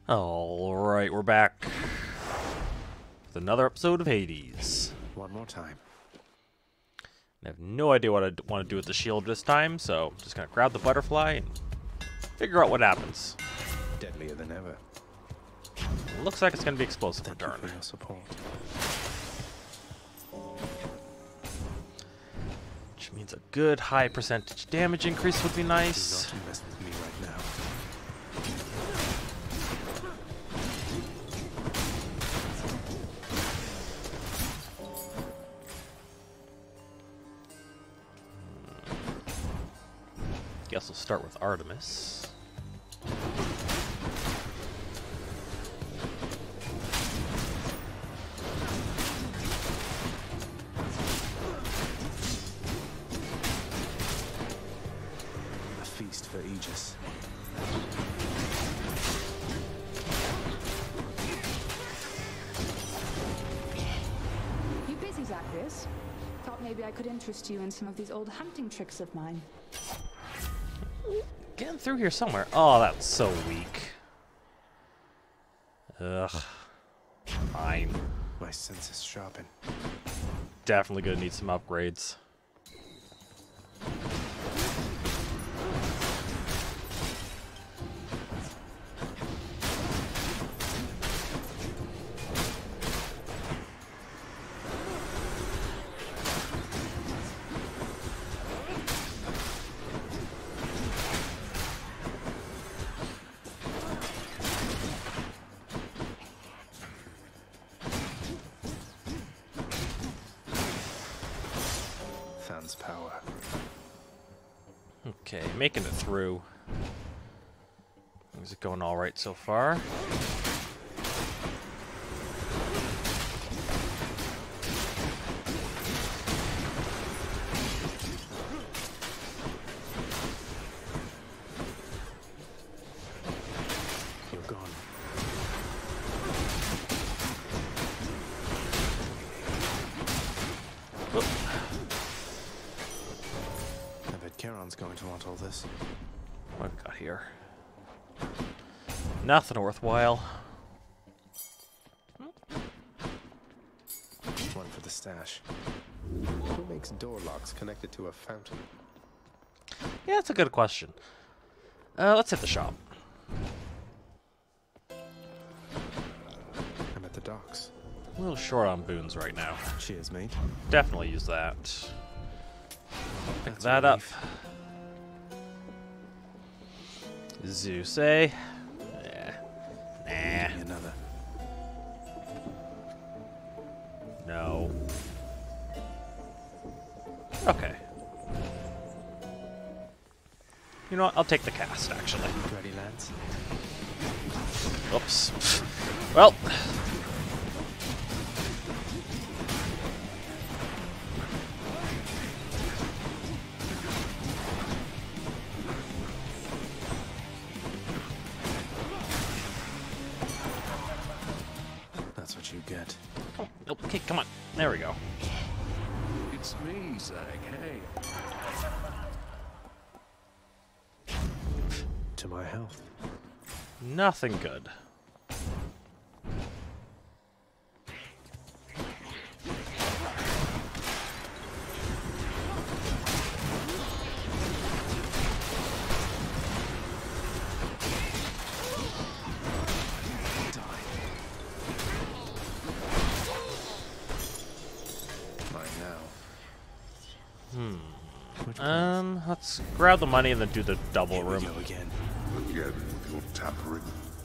Alright, we're back with another episode of Hades. One more time. I have no idea what I want to do with the shield this time, so I'm just going to grab the butterfly and figure out what happens. Deadlier than ever. Looks like it's going to be explosive Thank you return. for your support. Which means a good high percentage damage increase would be nice. Do not mess with me right now. Guess we'll start with Artemis. A feast for Aegis. You busy, Zacharias? Thought maybe I could interest you in some of these old hunting tricks of mine. Getting through here somewhere. Oh, that's so weak. Ugh. Fine. My senses sharpen. Definitely gonna need some upgrades. Fan's power. Okay, making it through. Is it going all right so far? You're gone. Whoop. I bet Charon's going to want all this. What have we got here? Nothing worthwhile. One for the stash. Who makes door locks connected to a fountain? Yeah, that's a good question. Let's hit the shop. I'm at the docks. A little short on boons right now. Cheers, mate. Definitely use that. Pick That's that a up. relief. Zeus, eh? Give me another. No. Okay. You know what? I'll take the cast, actually. Ready, lads? Oops. Well. That's what you get. Oh, nope. Okay, come on. There we go. It's me, Zach. Hey. To my health. Nothing good. Mine now. Which Let's grab the money and then do the double Here we room. go again. Again with your tampering.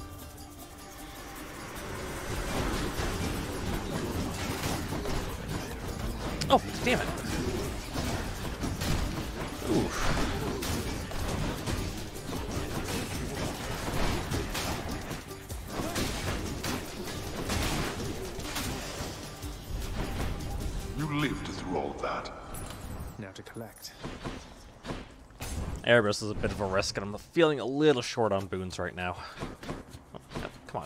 Oh, damn it. Oof. You lived through all that. Now to collect. Erebus is a bit of a risk, and I'm feeling a little short on boons right now. Oh, come on.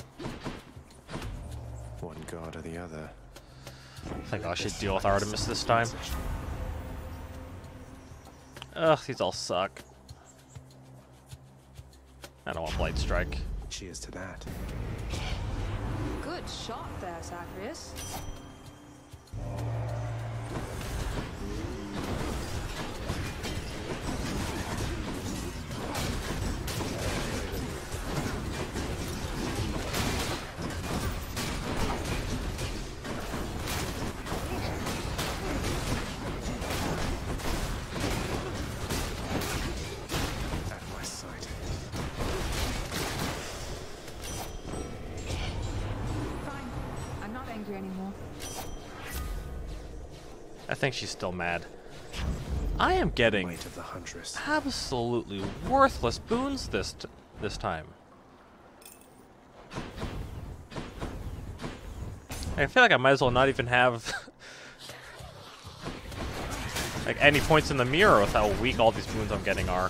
One god or the other. I think I should deal with Artemis this time. Ugh, these all suck. I don't want Blight Strike. Cheers to that. Good shot there, Zacharias. Anymore. I think she's still mad. I am getting Might of the Huntress. absolutely worthless boons this time. I feel like I might as well not even have like any points in the mirror with how weak all these boons I'm getting are.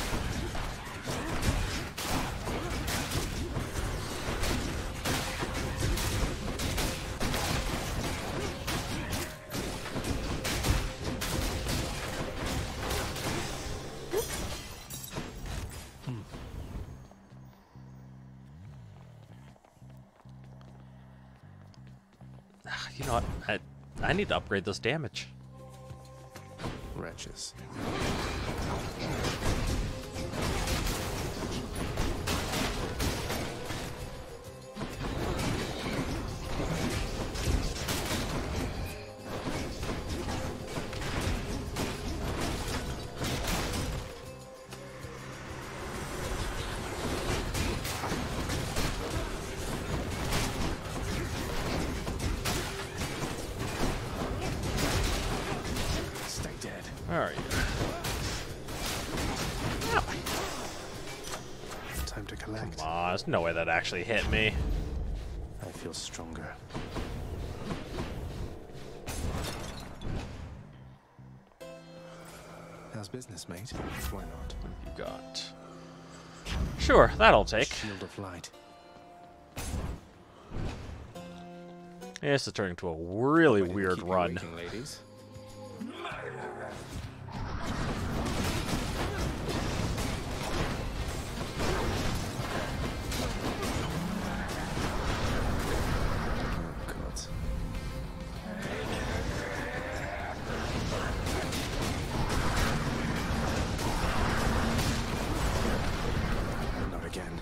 You know what? I need to upgrade this damage. Wretches. Where are you? Time to collect. Come on, there's no way that actually hit me. I feel stronger. How's business, mate? Why not? What have you got? Sure, that'll take. Shield of light. Yeah, this is turning into a really Why didn't weird keep you run. waiting, ladies? Not again.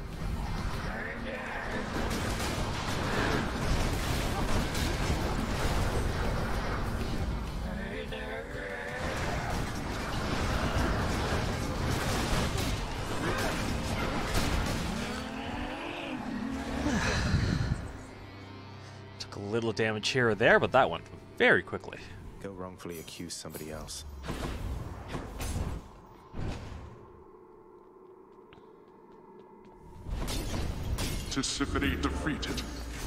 Took a little damage here or there, but that went very quickly. Go wrongfully accuse somebody else. Tisiphone defeated.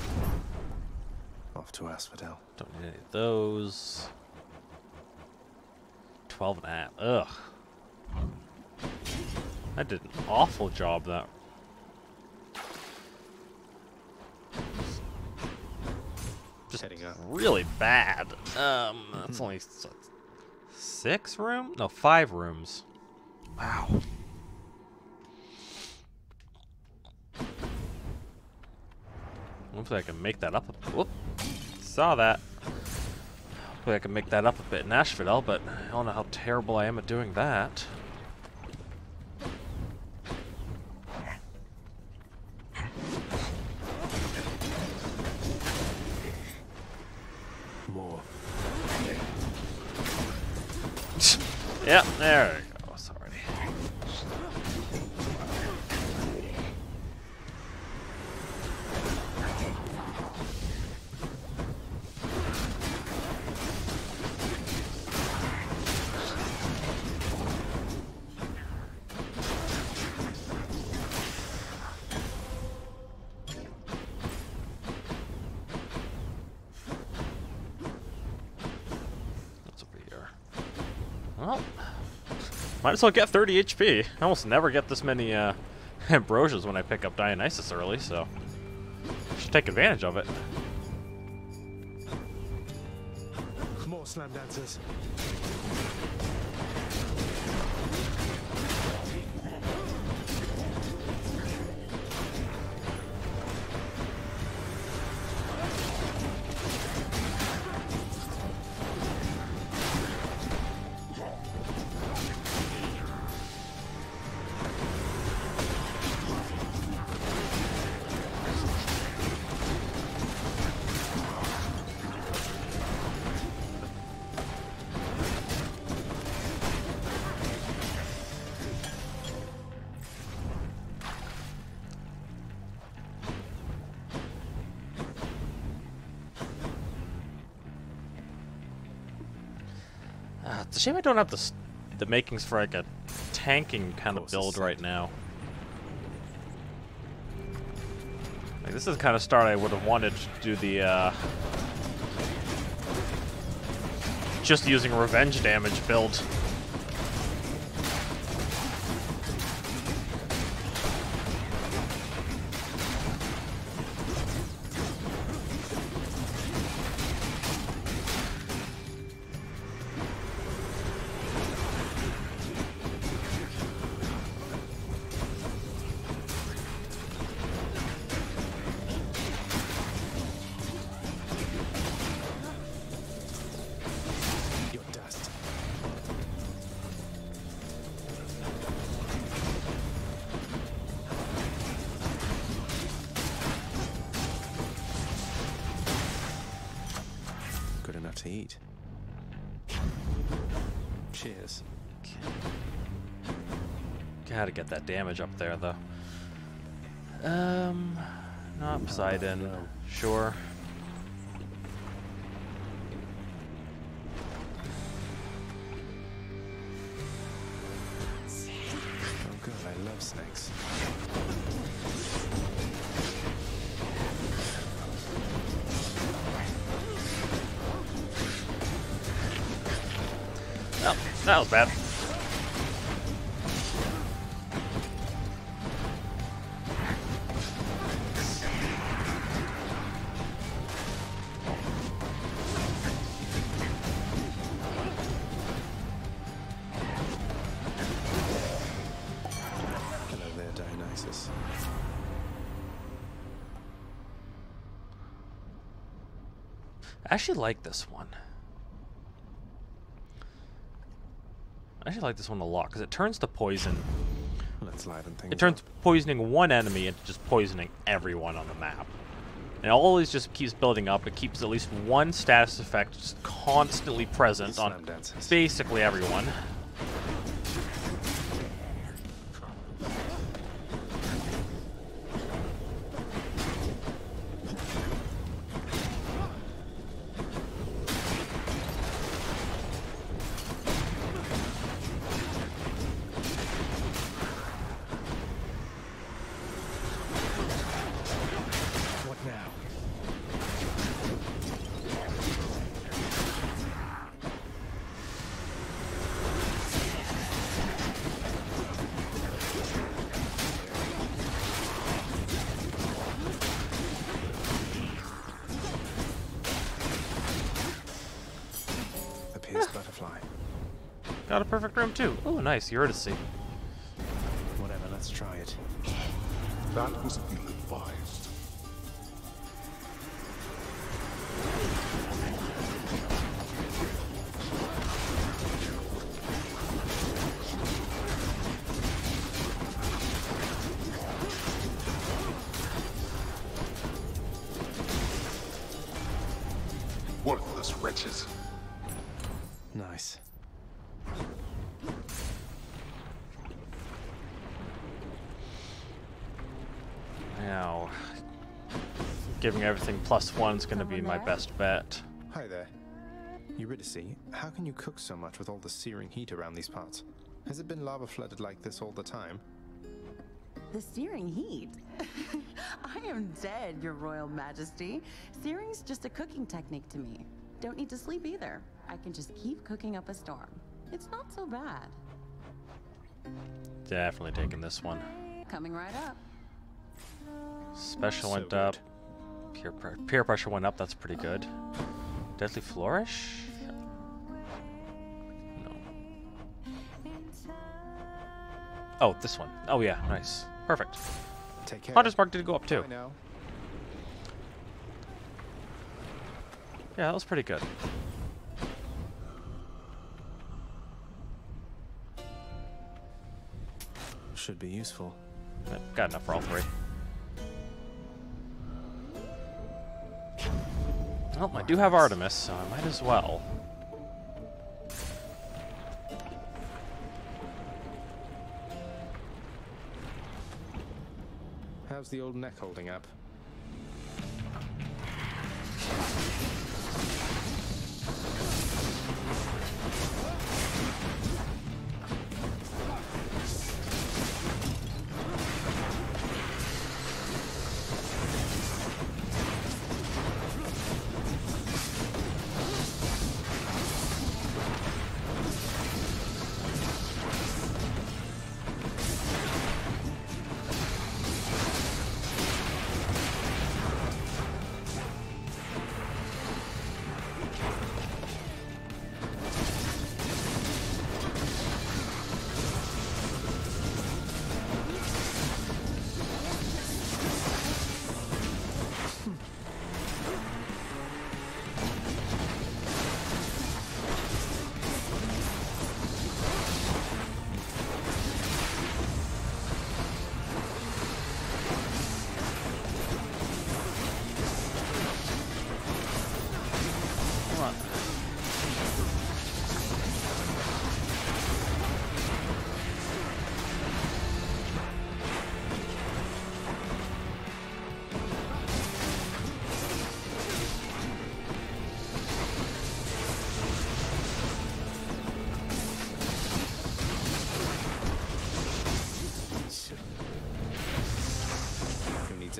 Off to Asphodel. Don't need any of those. 12 and a half. Ugh. I did an awful job that. Just Heading up. really bad. That's only 6 rooms? No, 5 rooms. Wow. Hopefully I can make that up. Whoop. Saw that. Hopefully I can make that up a bit in Asphodel, but I don't know how terrible I am at doing that. More. Yep, there we go. Sorry. What's over here? Well, might as well get 30 HP. I almost never get this many ambrosias when I pick up Dionysus early, so should take advantage of it. More slam dancers. It's a shame I don't have the makings for like a tanking kind of build right now. Like, this is the kind of start I would have wanted to do the just using revenge damage build. To eat. Cheers. Gotta get that damage up there, though. Not Poseidon. No. Sure. Oh god, I love snakes. Oh, that was bad. Hello there, Dionysus. I actually like this one. I actually like this one a lot because it turns to poison. Let's liven things It turns up. poisoning one enemy into just poisoning everyone on the map. And it always just keeps building up. It keeps at least one status effect just constantly present on Slam dances. basically everyone. What now? A pierced butterfly. Got a perfect room too. Oh, nice. Eurydice. Whatever, let's try it. That was ill-advised. Worthless wretches. Nice. Now, giving everything +1 is going to be my best bet. Hi there. Eurydice, how can you cook so much with all the searing heat around these parts? Has it been lava flooded like this all the time? The searing heat? I am dead, Your Royal Majesty. Searing's just a cooking technique to me. Don't need to sleep either. I can just keep cooking up a storm. It's not so bad. Definitely taking this one. Coming right up. Special So went good. up. Peer pressure went up. That's pretty good. Deadly Flourish? No. Oh, this one. Oh, yeah. Nice. Perfect. Take care. Hunter's Mark did go up too. Bye now. Yeah, that was pretty good. Should be useful. Yep, got enough for all three. Well, I do have Artemis, so I might as well. How's the old neck holding up?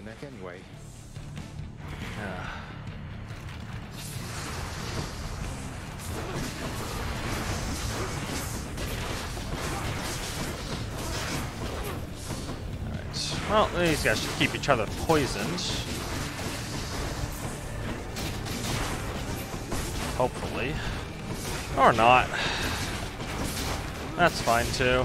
neck anyway. Alright. Well, these guys should keep each other poisoned. Hopefully. Or not. That's fine too.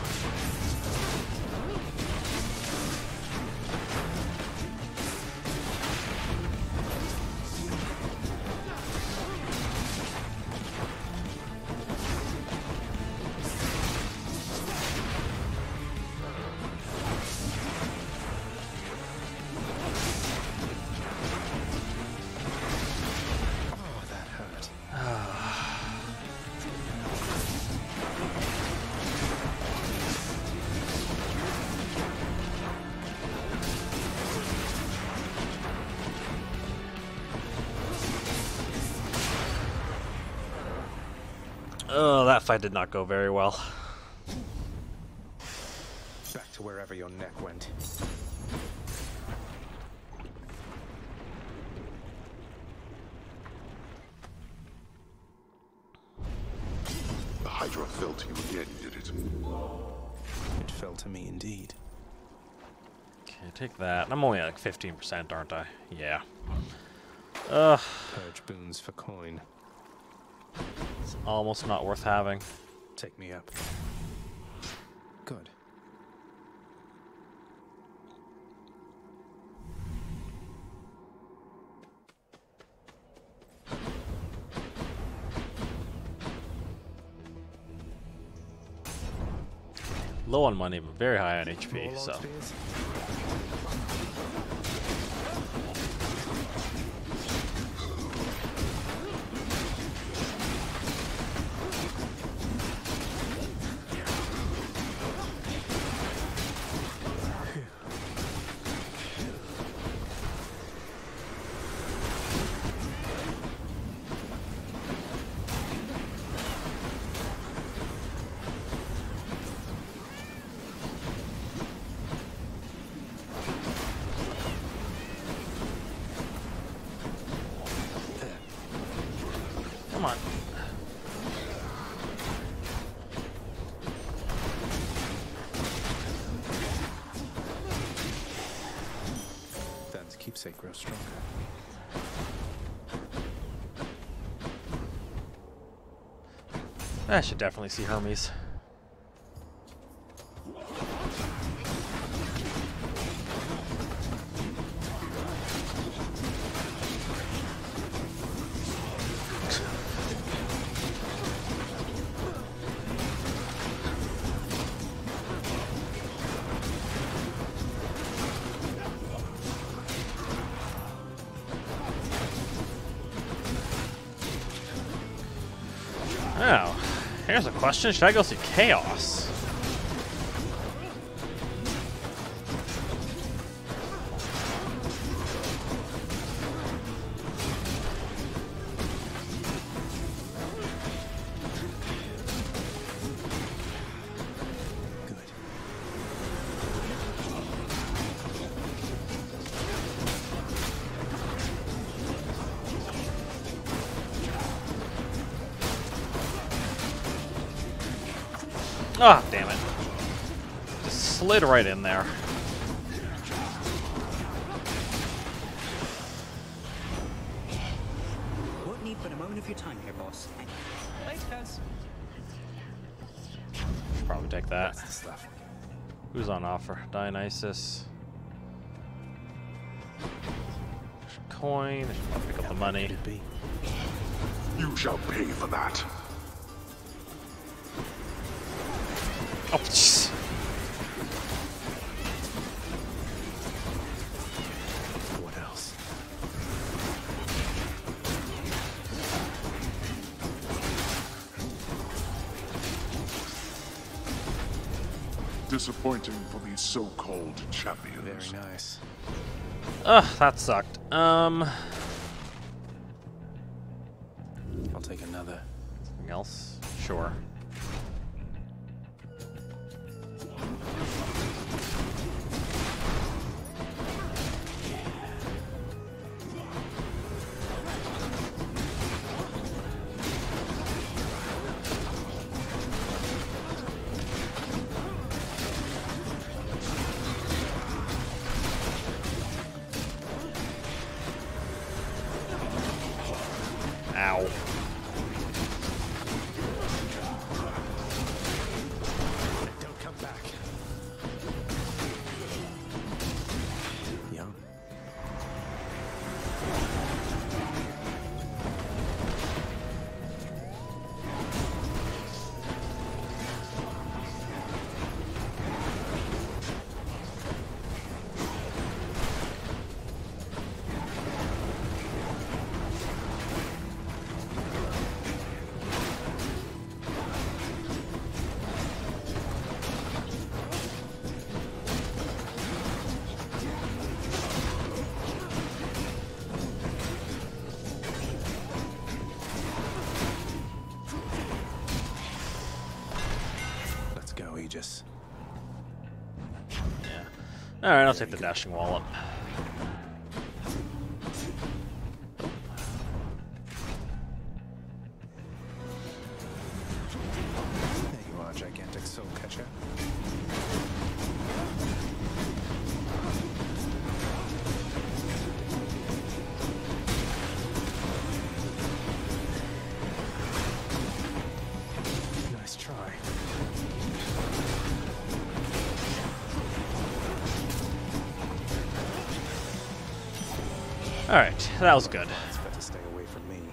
Oh, that fight did not go very well. Back to wherever your neck went. The Hydra fell to you again, did it? It fell to me indeed. Okay, take that. I'm only at like 15%, aren't I? Yeah. Ugh. Purge boons for coin. It's almost not worth having. Take me up. Good. Low on money, but very high on HP, More so. log spears? Come on. Dan's keepsake grows stronger. I should definitely see Hermes. Oh, here's a question. Should I go see Chaos? Good. Ah, oh, damn it. Just slid right in there. Won't need but a moment of your time here, boss. Thanks, guys. Should probably take that. That's the stuff. Who's on offer? Dionysus. Coin. I should probably pick up the money. Could it be? You shall pay for that. Oh, jeez. What else? Disappointing for these so-called champions. Very nice. Ugh, that sucked. I'll take another. Something else? Sure. Alright, I'll take the dashing wallop. There you are, gigantic soul catcher. Nice try. Alright, that was good. It's better stay away from me.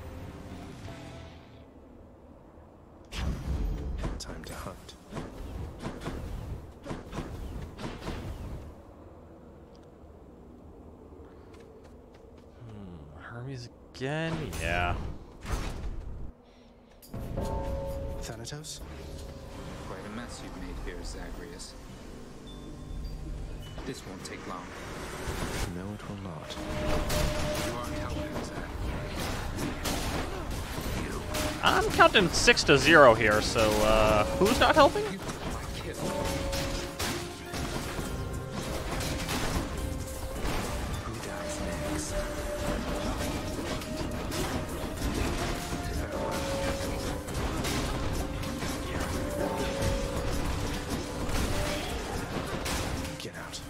Time to hunt. Hermes again? Yeah. Thanatos? Quite a mess you've made here, Zagreus. This won't take long. No, it will not. You aren't helping, Zag. I'm counting 6-0 here, so who's not helping? You took my kill. Who dies next? Get out.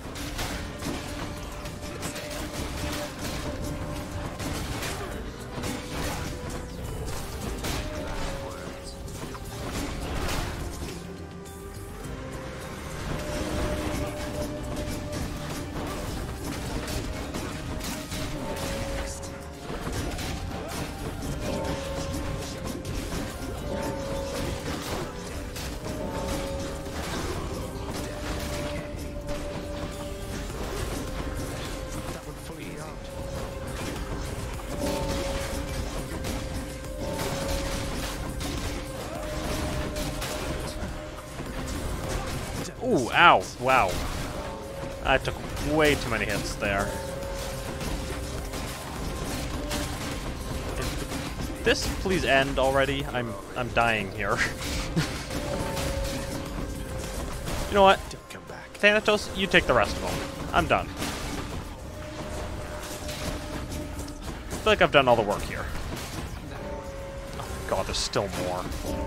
That would fully be armed. Ooh, ow, wow. I took way too many hits there. If this please end already? I'm dying here. You know what? Don't come back. Thanatos, you take the rest of them. I'm done. I feel like I've done all the work here. Oh my god, there's still more.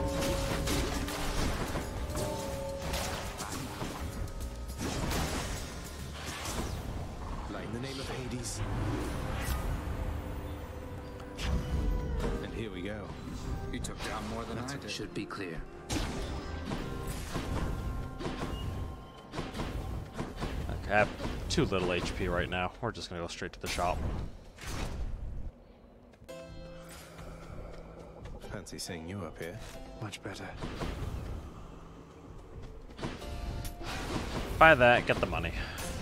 In the name of Hades. And here we go. You took down more than I did. Should be clear. Okay, I have too little HP right now. We're just gonna go straight to the shop. Fancy seeing you up here. Much better. Buy that, get the money.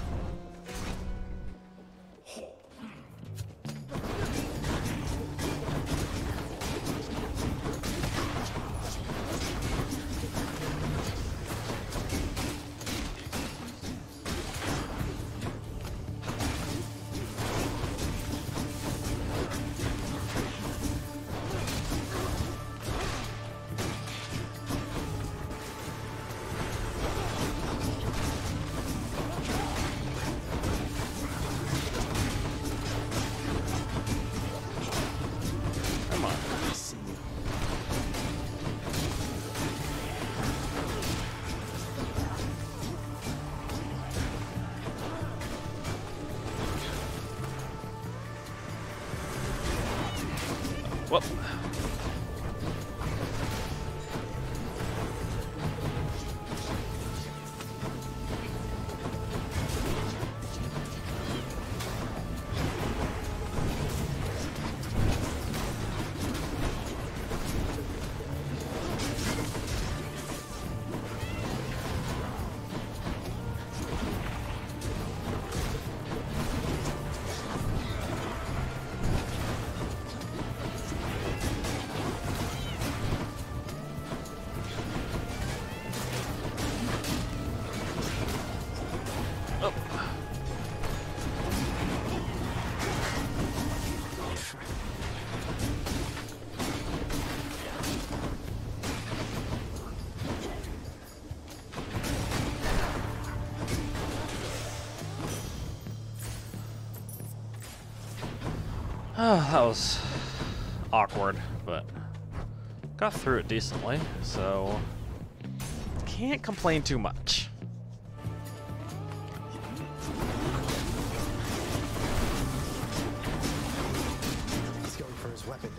Come on. I see you. Whoop. That was awkward, but got through it decently, so can't complain too much. He's going for his weapon.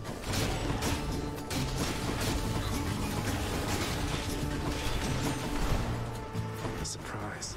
A surprise.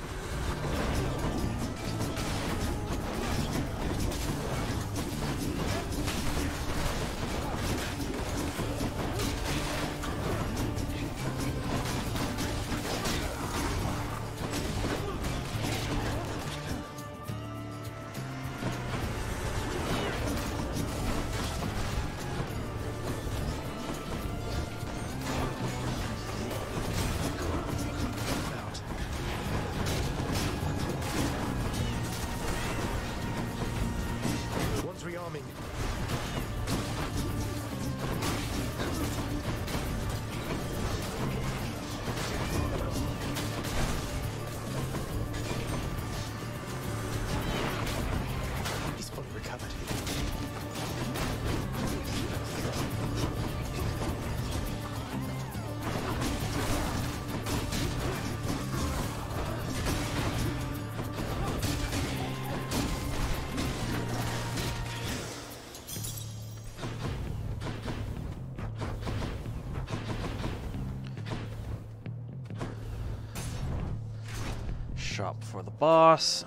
One's rearming. He's fully recovered. Shop for the boss.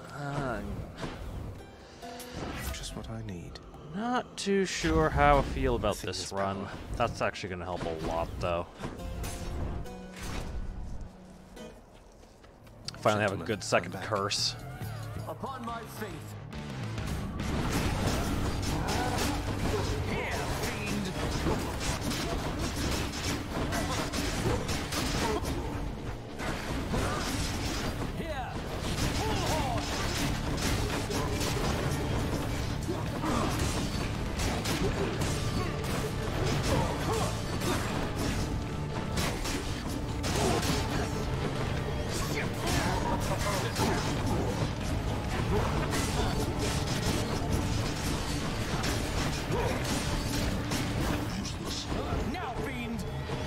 Just what I need. Not too sure how I feel about this run. That's actually going to help a lot, though. Finally have a good second curse. Upon my faith. Now, fiend.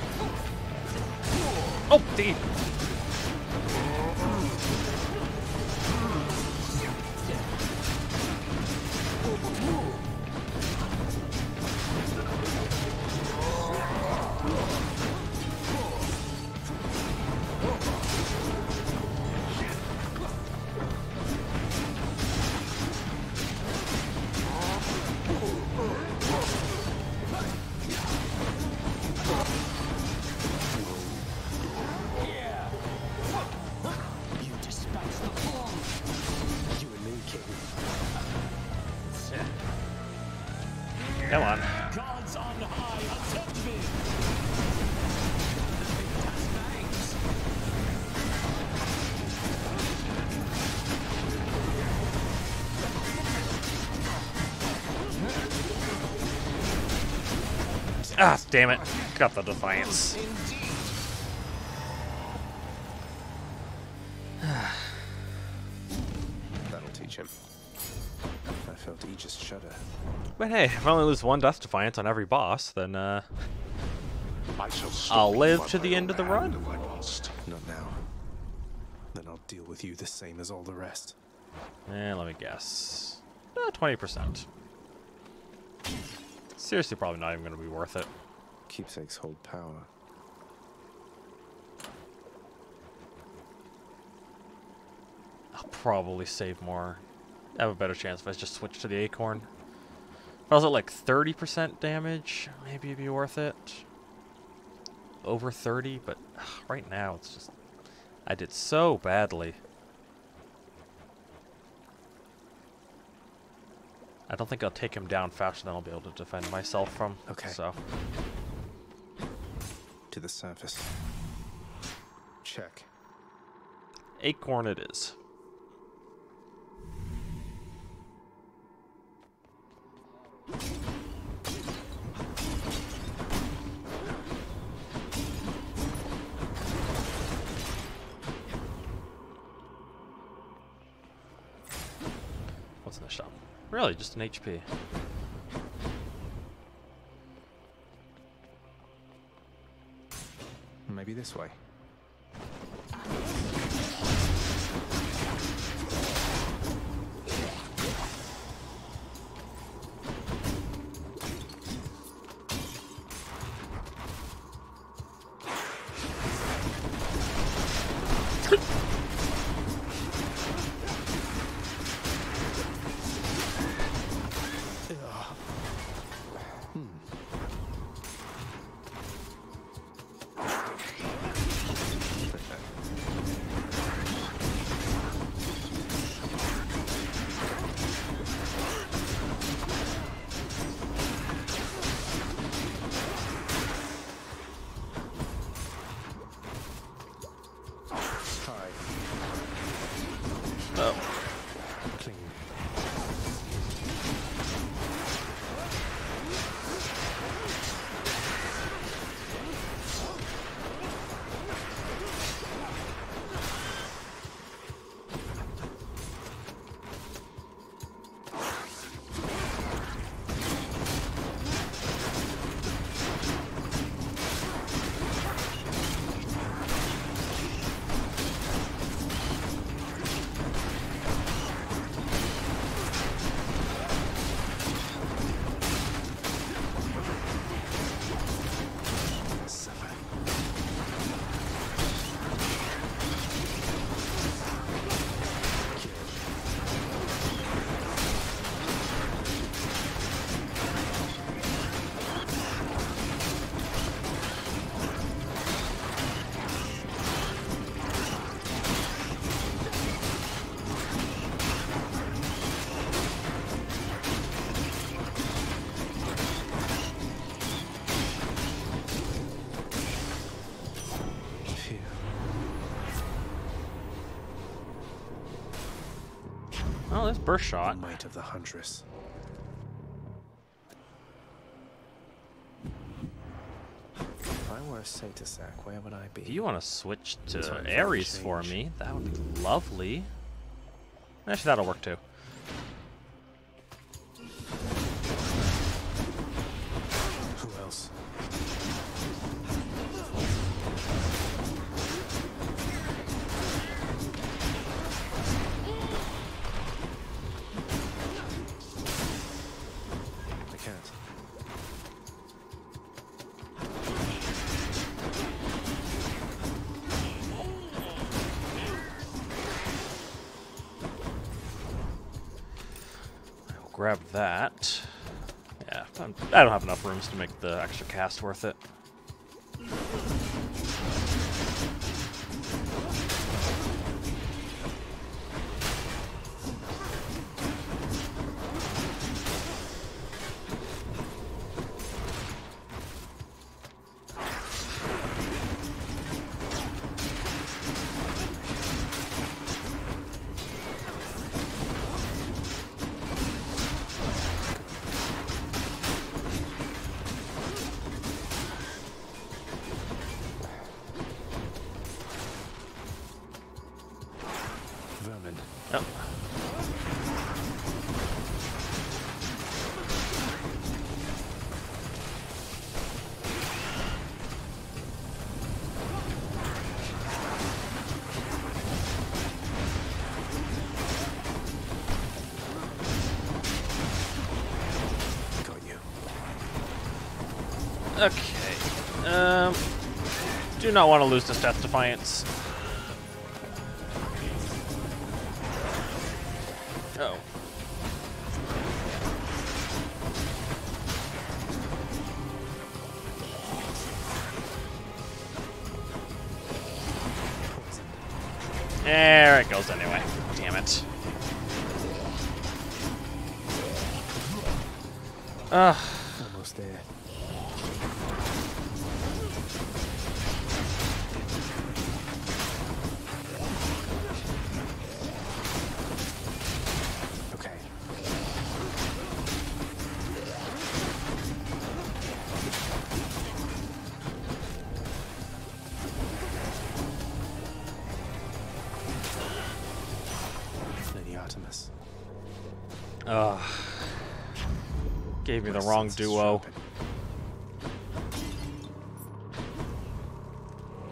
Oh, D. You dispatch the form. You and me, King. Come on. Gods on high, attempt me. Ah, damn it. Got the Defiance. That'll teach him. I felt Aegis shudder. But hey, if I only lose one Death Defiance on every boss, then I shall stop I'll you live by to my the end own of the hand run. if I must. Not now. Then I'll deal with you the same as all the rest. And let me guess. 20%. Seriously, probably not even going to be worth it. Keepsakes hold power. I'll probably save more. I have a better chance if I just switch to the Acorn. If I was at like 30% damage, maybe it'd be worth it. Over 30, but right now it's just... I did so badly. I don't think I'll take him down faster than I'll be able to defend myself from. Okay. So, To the surface. Check. Acorn it is. What's in the shop? Really, just an HP. Maybe this way. Oh, that's burst shot. The might of the Huntress. If I were a Satysack, where would I be? If you want to switch to Time for a Ares for change. me, that would be lovely. Actually, that'll work too. Who else? I can't. I'll grab that. Yeah, I don't have enough rooms to make the extra cast worth it. Vermin. Yep. Got you. Okay. Do not want to lose this Death Defiance. Oh. There it goes anyway. Damn it. Almost there. Okay. Lady Artemis. Gave me the My wrong senses duo. sharpen.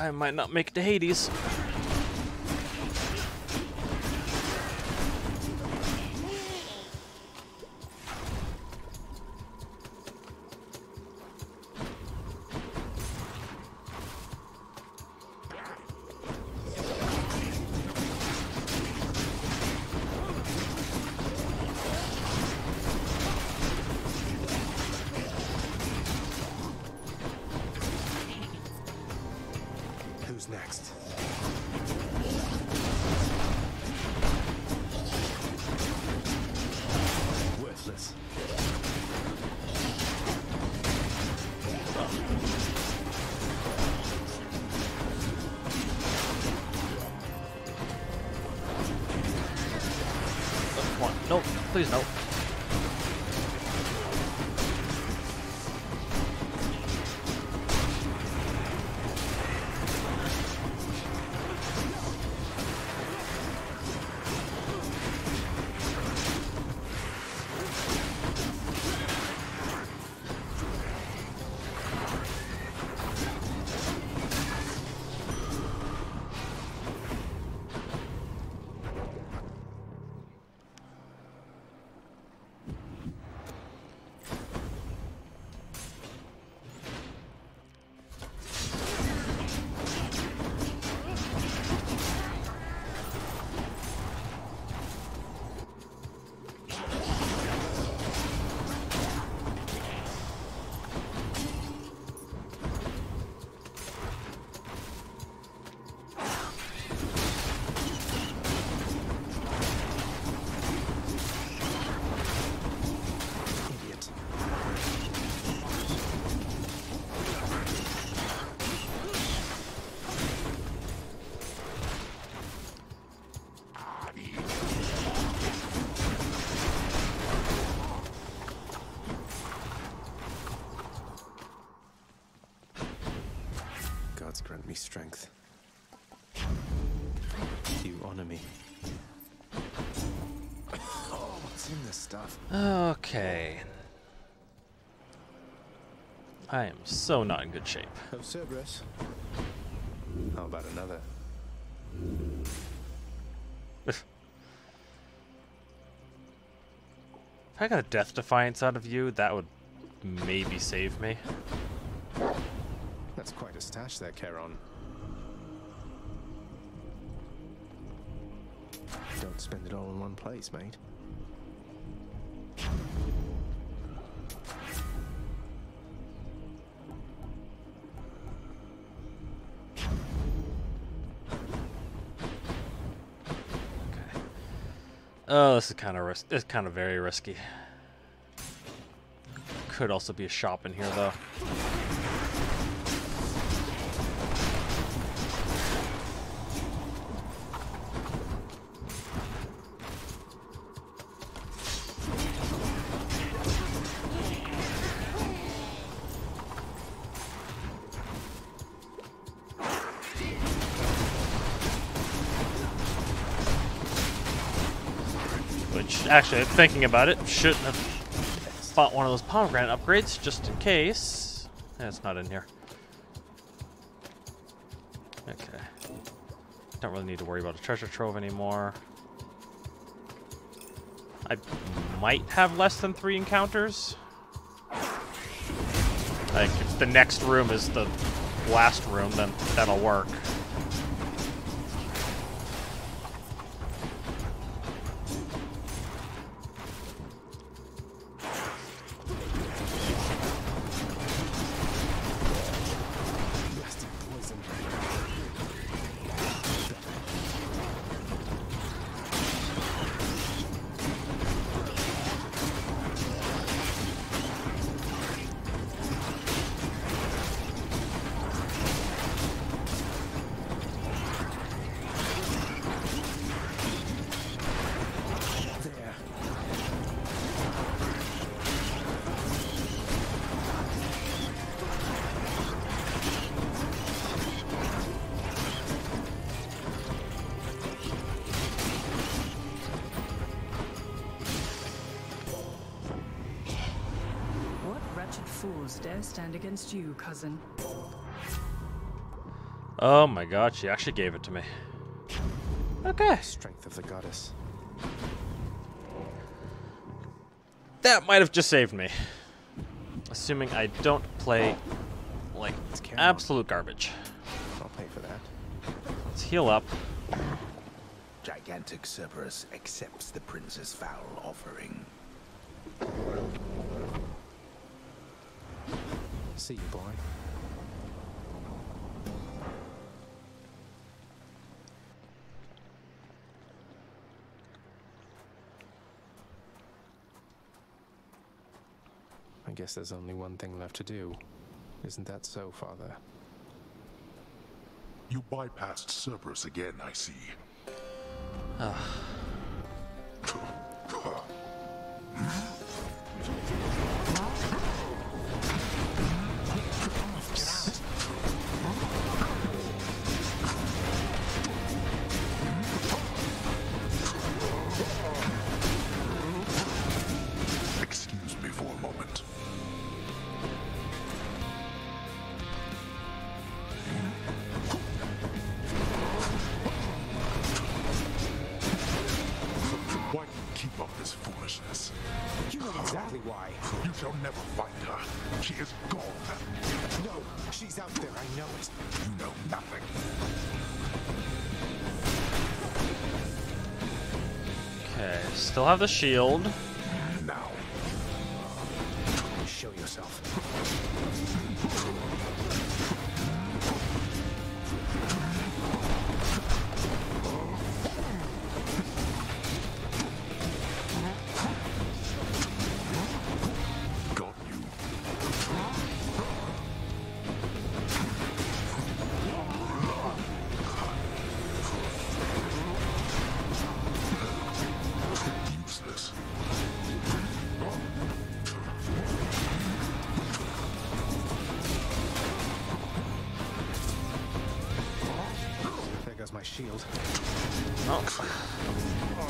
I might not make it to Hades. Who's next? Worthless. Come on. Nope. Please no. Gods grant me strength. You honor me. Oh, what's in this stuff? Okay. I am so not in good shape. Oh, Cerberus. How about another? If I got a Death Defiance out of you, that would maybe save me. That's quite a stash there, Charon. Don't spend it all in one place, mate. Oh, this is kind of it's kind of very risky. Could also be a shop in here, though. Which, actually, thinking about it, shouldn't have bought one of those pomegranate upgrades, just in case. It's not in here. Okay. Don't really need to worry about a treasure trove anymore. I might have less than 3 encounters. Like, if the next room is the last room, then that'll work. Fools dare stand against you, cousin. Oh my god, she actually gave it to me. Okay. Strength of the goddess. That might have just saved me. Assuming I don't play like absolute garbage. I'll pay for that. Let's heal up. Gigantic Cerberus accepts the prince's foul offering. See you, boy. I guess there's only one thing left to do. Isn't that so, Father? You bypassed Cerberus again, I see. Excuse me for a moment. Why do you keep up this foolishness? You know exactly why. You shall never find her. She is gone. No, she's out there, I know it. You know nothing. Okay, still have the shield. Now, Show yourself. got you. Useless. There goes my shield. Oh.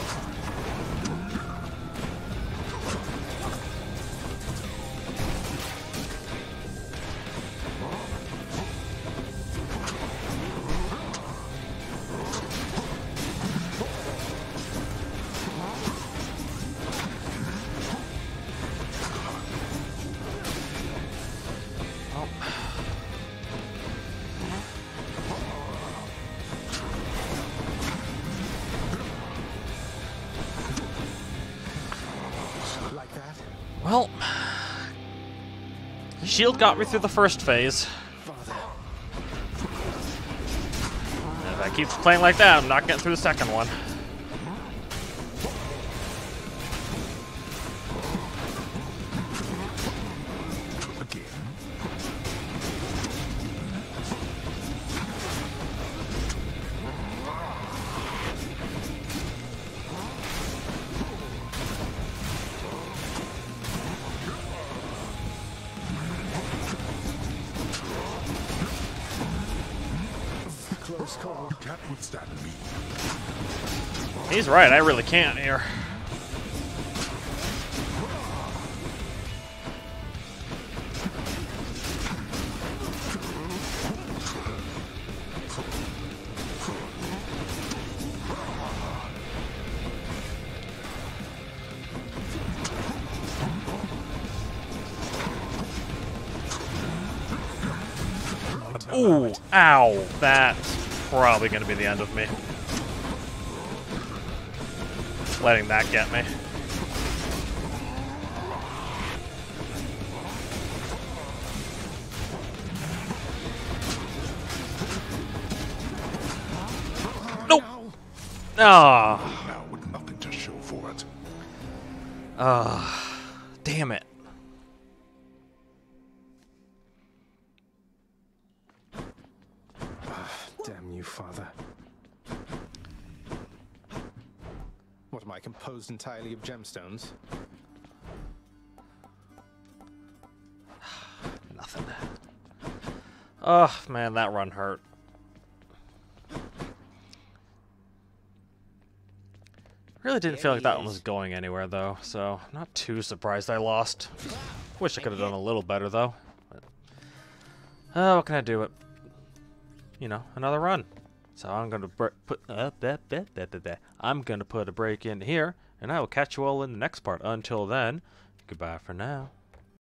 Like that? Well, shield got me through the first phase. Father. And if I keep playing like that, I'm not getting through the second one. Again. Close call. You can't withstand me. He's right, I really can't here. Ooh, ow. That's probably going to be the end of me. Letting that get me. Nope. Ah. Now with nothing to show for it. Damn it. Damn you, Father. What am I, composed entirely of gemstones? Nothing. Oh, man, that run hurt. Really didn't feel like that one was going anywhere, though, so not too surprised I lost. Wish I could have done a little better, though. But, what can I do? you know, another run. So I'm gonna put I'm gonna put a break in here, and I will catch you all in the next part. Until then, goodbye for now.